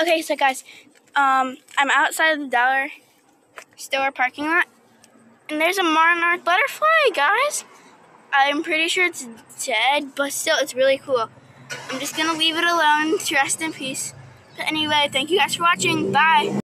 Okay, so guys, I'm outside of the dollar store parking lot, and there's a Monarch butterfly, guys. I'm pretty sure it's dead, but still, it's really cool. I'm just gonna leave it alone to rest in peace. But anyway, thank you guys for watching. Bye.